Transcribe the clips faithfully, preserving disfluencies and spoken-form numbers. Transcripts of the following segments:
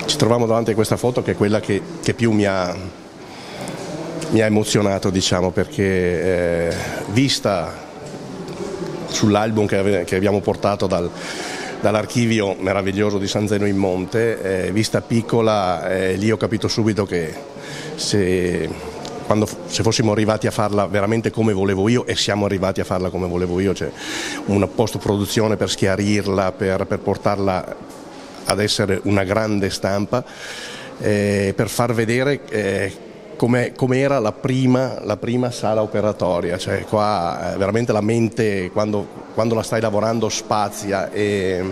Ci troviamo davanti a questa foto che è quella che, che più mi ha, mi ha emozionato, diciamo, perché eh, vista sull'album che, che abbiamo portato dal, dall'archivio meraviglioso di San Zeno in Monte, eh, vista piccola, eh, lì ho capito subito che se, quando, se fossimo arrivati a farla veramente come volevo io, e siamo arrivati a farla come volevo io, cioè una post-produzione per schiarirla, per, per portarla ad essere una grande stampa, eh, per far vedere eh, come era la prima, la prima sala operatoria, cioè qua eh, veramente la mente quando, quando la stai lavorando spazia, e,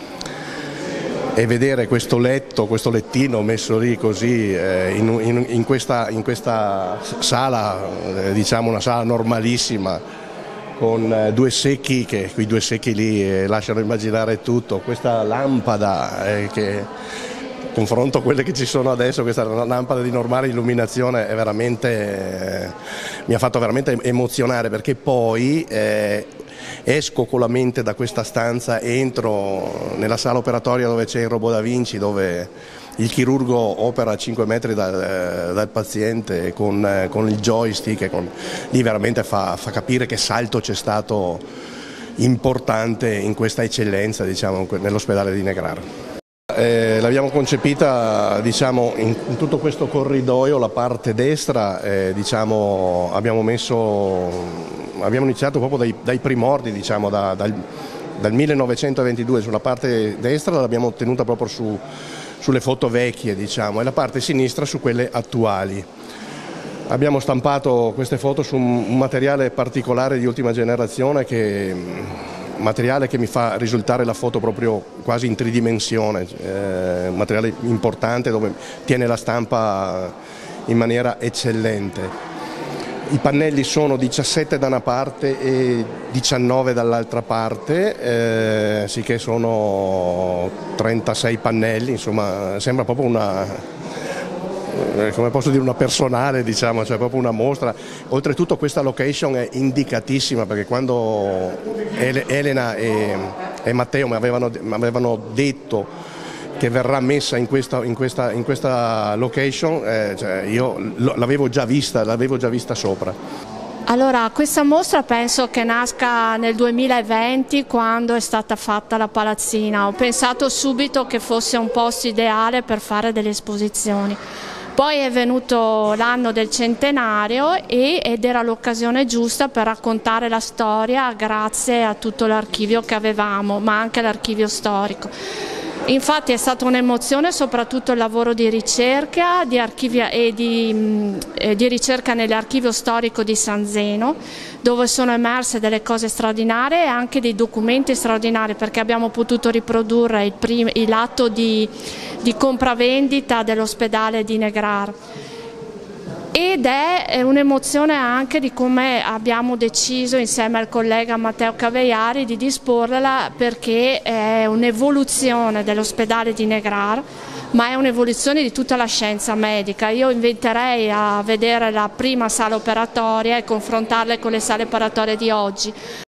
e vedere questo letto, questo lettino messo lì così eh, in, in, in, questa, in questa sala, eh, diciamo una sala normalissima, con eh, due secchi, che quei due secchi lì eh, lasciano immaginare tutto, questa lampada eh, che confronto a quelle che ci sono adesso, questa lampada di normale illuminazione è veramente, eh, mi ha fatto veramente emozionare, perché poi eh, esco con la mente da questa stanza, entro nella sala operatoria dove c'è il robot Da Vinci, dove il chirurgo opera a cinque metri dal, dal paziente con, con il joystick, e con, lì veramente fa, fa capire che salto c'è stato importante in questa eccellenza, diciamo, nell'ospedale di Negraro. Eh, l'abbiamo concepita, diciamo, in, in tutto questo corridoio, la parte destra, eh, diciamo, abbiamo messo, abbiamo iniziato proprio dai, dai primordi, diciamo, da, dal, dal millenovecentoventidue, sulla parte destra l'abbiamo tenuta proprio su, sulle foto vecchie, diciamo, e la parte sinistra su quelle attuali. Abbiamo stampato queste foto su un materiale particolare di ultima generazione, che materiale che mi fa risultare la foto proprio quasi in tridimensione, eh, un materiale importante dove tiene la stampa in maniera eccellente. I pannelli sono diciassette da una parte e diciannove dall'altra parte, eh, sì che sono trentasei pannelli, insomma sembra proprio una, come posso dire, una personale, diciamo, cioè proprio una mostra. Oltretutto questa location è indicatissima, perché quando Elena e, e Matteo mi avevano, mi avevano detto che verrà messa in questa, in questa, in questa location, eh, cioè io l'avevo già vista, l'avevo già vista sopra. Allora, questa mostra penso che nasca nel duemilaventi, quando è stata fatta la palazzina. Ho pensato subito che fosse un posto ideale per fare delle esposizioni. Poi è venuto l'anno del centenario e, ed era l'occasione giusta per raccontare la storia grazie a tutto l'archivio che avevamo, ma anche l'archivio storico. Infatti è stata un'emozione soprattutto il lavoro di ricerca di archivia, e di, eh, di ricerca nell'archivio storico di San Zeno, dove sono emerse delle cose straordinarie e anche dei documenti straordinari, perché abbiamo potuto riprodurre il prim- l'atto di, di compravendita dell'ospedale di Negraro. Ed è un'emozione anche di come abbiamo deciso insieme al collega Matteo Caveiari di disporla, perché è un'evoluzione dell'ospedale di Negraro, ma è un'evoluzione di tutta la scienza medica. Io inviterei a vedere la prima sala operatoria e confrontarle con le sale operatorie di oggi.